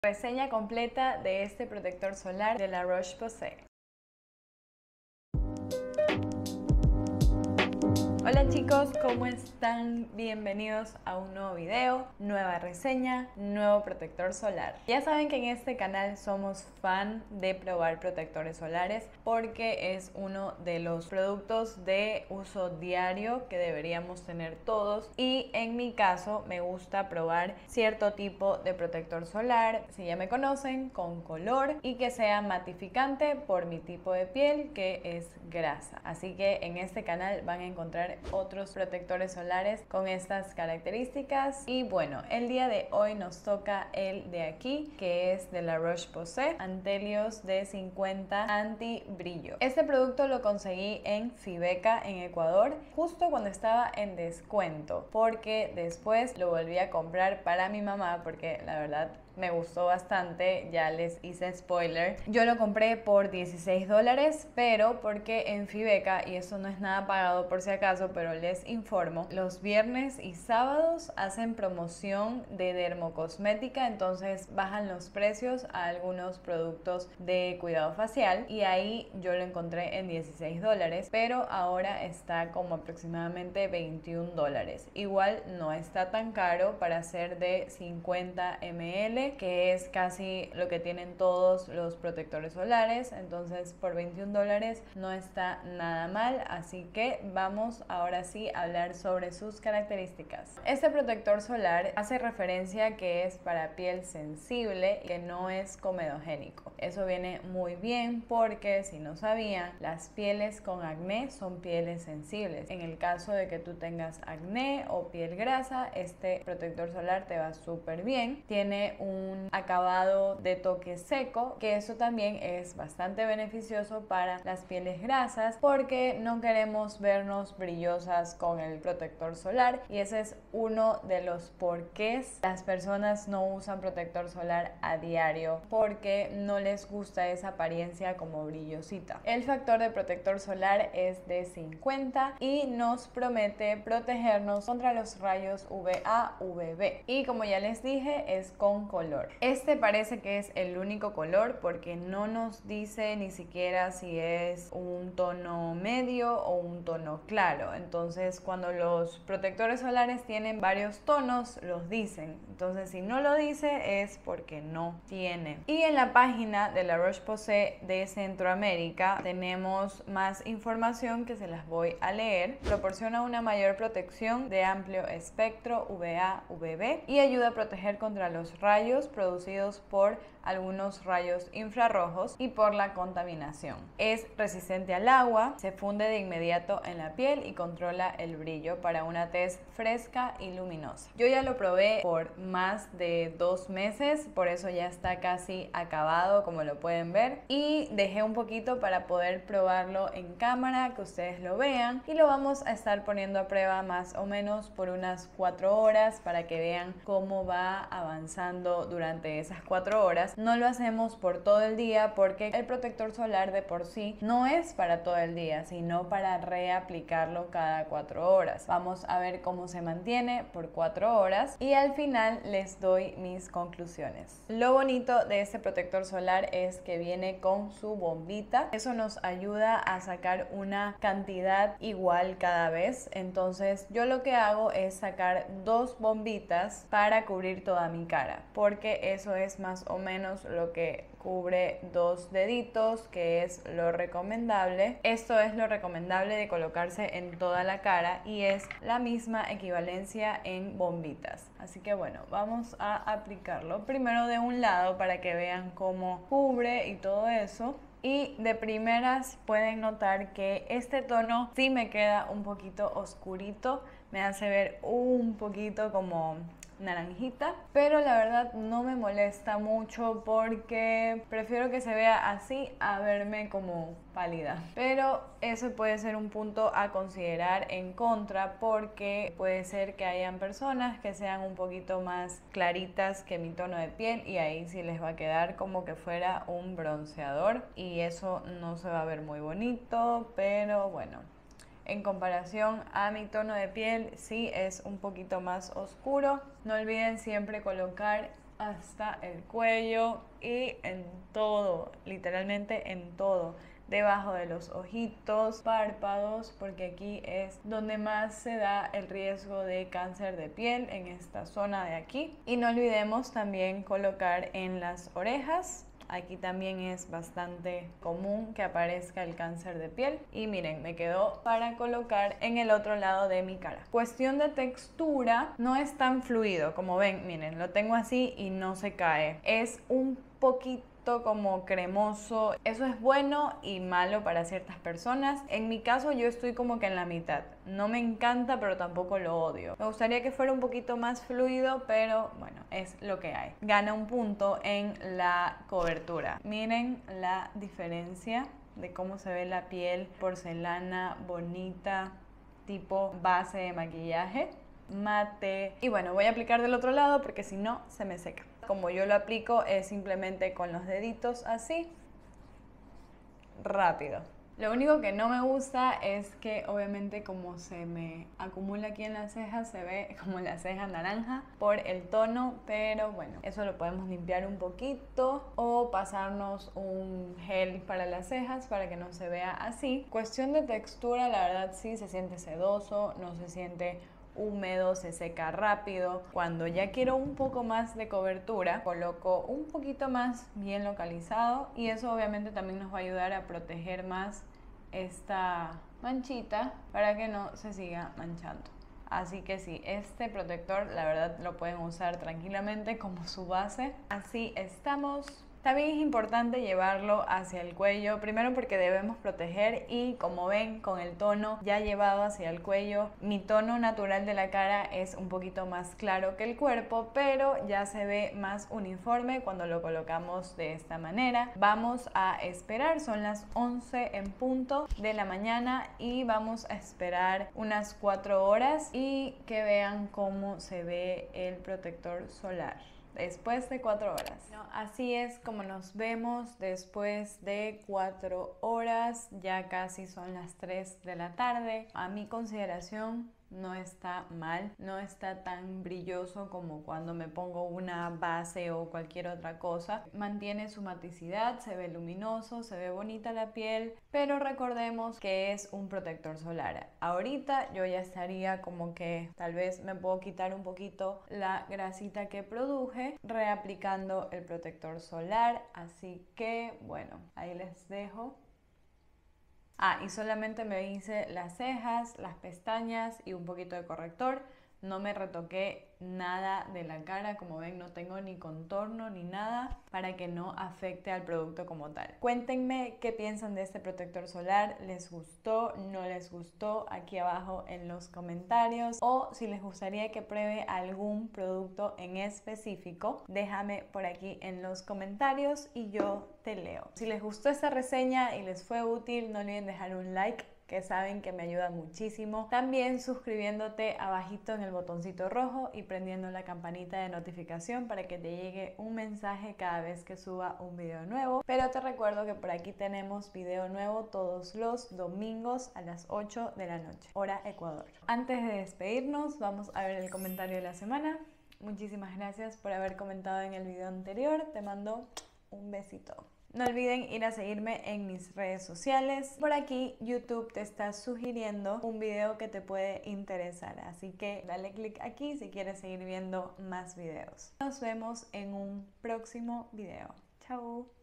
Reseña completa de este protector solar de La Roche-Posay. Hola chicos, ¿cómo están? Bienvenidos a un nuevo video, nueva reseña, nuevo protector solar. Ya saben que en este canal somos fan de probar protectores solares porque es uno de los productos de uso diario que deberíamos tener todos, y en mi caso me gusta probar cierto tipo de protector solar, si ya me conocen, con color y que sea matificante por mi tipo de piel, que es grasa. Así que en este canal van a encontrar otros protectores solares con estas características. Y bueno, el día de hoy nos toca el de aquí, que es de La Roche-Posay, Antelios D50 Anti Brillo. Este producto lo conseguí en Fibeca, en Ecuador, justo cuando estaba en descuento, porque después lo volví a comprar para mi mamá porque la verdad me gustó bastante, ya les hice spoiler. Yo lo compré por $16, pero porque en Fibeca, y eso no es nada pagado por si acaso, pero les informo, los viernes y sábados hacen promoción de dermocosmética, entonces bajan los precios a algunos productos de cuidado facial, y ahí yo lo encontré en $16, pero ahora está como aproximadamente $21. Igual no está tan caro para ser de 50 ml, que es casi lo que tienen todos los protectores solares. Entonces por $21 no está nada mal, así que vamos ahora sí a hablar sobre sus características. Este protector solar hace referencia que es para piel sensible y que no es comedogénico. Eso viene muy bien porque, si no sabían, las pieles con acné son pieles sensibles. En el caso de que tú tengas acné o piel grasa, este protector solar te va súper bien. Tiene un acabado de toque seco, que eso también es bastante beneficioso para las pieles grasas porque no queremos vernos brillosas con el protector solar, y ese es uno de los porqués las personas no usan protector solar a diario, porque no les gusta esa apariencia como brillosita. El factor de protector solar es de 50 y nos promete protegernos contra los rayos UVA, UVB, y como ya les dije, es con color. Este parece que es el único color porque no nos dice ni siquiera si es un tono medio o un tono claro. Entonces cuando los protectores solares tienen varios tonos, los dicen. Entonces si no lo dice es porque no tiene. Y en la página de La Roche-Posay de Centroamérica tenemos más información que se las voy a leer. Proporciona una mayor protección de amplio espectro UVA, UVB y ayuda a proteger contra los rayos producidos por algunos rayos infrarrojos y por la contaminación. Es resistente al agua, se funde de inmediato en la piel y controla el brillo para una tez fresca y luminosa. Yo ya lo probé por más de 2 meses, por eso ya está casi acabado, como lo pueden ver, y dejé un poquito para poder probarlo en cámara, que ustedes lo vean, y lo vamos a estar poniendo a prueba más o menos por unas 4 horas para que vean cómo va avanzando durante esas 4 horas. No lo hacemos por todo el día porque el protector solar de por sí no es para todo el día, sino para reaplicarlo cada 4 horas. Vamos a ver cómo se mantiene por 4 horas y al final les doy mis conclusiones. Lo bonito de este protector solar es que viene con su bombita. Eso nos ayuda a sacar una cantidad igual cada vez. Entonces yo lo que hago es sacar 2 bombitas para cubrir toda mi cara, porque eso es más o menos lo que cubre 2 deditos, que es lo recomendable. Esto es lo recomendable de colocarse en toda la cara y es la misma equivalencia en bombitas. Así que bueno, vamos a aplicarlo primero de un lado para que vean cómo cubre y todo eso. Y de primeras pueden notar que este tono sí me queda un poquito oscurito, me hace ver un poquito como naranjita, pero la verdad no me molesta mucho porque prefiero que se vea así a verme como pálida. Pero eso puede ser un punto a considerar en contra, porque puede ser que hayan personas que sean un poquito más claritas que mi tono de piel y ahí sí les va a quedar como que fuera un bronceador y eso no se va a ver muy bonito, pero bueno, en comparación a mi tono de piel sí es un poquito más oscuro. No olviden siempre colocar hasta el cuello y en todo, literalmente en todo. Debajo de los ojitos, párpados, porque aquí es donde más se da el riesgo de cáncer de piel, en esta zona de aquí. Y no olvidemos también colocar en las orejas. Aquí también es bastante común que aparezca el cáncer de piel. Y miren, me quedó para colocar en el otro lado de mi cara. Cuestión de textura, no es tan fluido. Como ven, miren, lo tengo así y no se cae. Es un poquito como cremoso. Eso es bueno y malo para ciertas personas. En mi caso yo estoy como que en la mitad. No me encanta, pero tampoco lo odio. Me gustaría que fuera un poquito más fluido, pero bueno, es lo que hay. Gana un punto en la cobertura. Miren la diferencia de cómo se ve la piel porcelana bonita, tipo base de maquillaje mate. Y bueno, voy a aplicar del otro lado porque si no se me seca. Como yo lo aplico es simplemente con los deditos así, rápido. Lo único que no me gusta es que obviamente como se me acumula aquí en las cejas, se ve como la ceja naranja por el tono, pero bueno, eso lo podemos limpiar un poquito o pasarnos un gel para las cejas para que no se vea así. Cuestión de textura, la verdad sí se siente sedoso, no se siente húmedo, se seca rápido. Cuando ya quiero un poco más de cobertura, coloco un poquito más bien localizado y eso obviamente también nos va a ayudar a proteger más esta manchita para que no se siga manchando. Así que sí, este protector la verdad lo pueden usar tranquilamente como su base. Así estamos. También es importante llevarlo hacia el cuello, primero porque debemos proteger y como ven con el tono ya llevado hacia el cuello, mi tono natural de la cara es un poquito más claro que el cuerpo, pero ya se ve más uniforme cuando lo colocamos de esta manera. Vamos a esperar, son las 11 en punto de la mañana y vamos a esperar unas 4 horas y que vean cómo se ve el protector solar después de 4 horas. No, así es como nos vemos después de 4 horas, ya casi son las 3 de la tarde. A mi consideración no está mal, no está tan brilloso como cuando me pongo una base o cualquier otra cosa. Mantiene su maticidad, se ve luminoso, se ve bonita la piel, pero recordemos que es un protector solar. Ahorita yo ya estaría como que tal vez me puedo quitar un poquito la grasita que produje reaplicando el protector solar, así que bueno, ahí les dejo. Y solamente me hice las cejas, las pestañas y un poquito de corrector. No me retoqué nada de la cara, como ven no tengo ni contorno ni nada para que no afecte al producto como tal. Cuéntenme qué piensan de este protector solar, ¿les gustó? ¿No les gustó? Aquí abajo en los comentarios, o si les gustaría que pruebe algún producto en específico, déjame por aquí en los comentarios y yo te leo. Si les gustó esta reseña y les fue útil, no olviden dejar un like, que saben que me ayuda muchísimo. También suscribiéndote abajito en el botoncito rojo y prendiendo la campanita de notificación para que te llegue un mensaje cada vez que suba un video nuevo. Pero te recuerdo que por aquí tenemos video nuevo todos los domingos a las 8 de la noche, hora Ecuador. Antes de despedirnos, vamos a ver el comentario de la semana. Muchísimas gracias por haber comentado en el video anterior. Te mando un besito. No olviden ir a seguirme en mis redes sociales. Por aquí YouTube te está sugiriendo un video que te puede interesar. Así que dale click aquí si quieres seguir viendo más videos. Nos vemos en un próximo video. Chao.